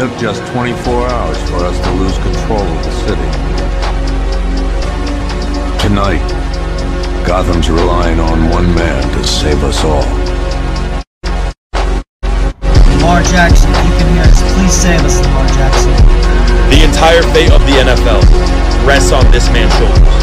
took just 24 hours for us to lose control of the city. Tonight, Gotham's relying on one man to save us all. Lamar Jackson, if you can hear us, please save us, Lamar Jackson. The entire fate of the NFL rests on this man's shoulders.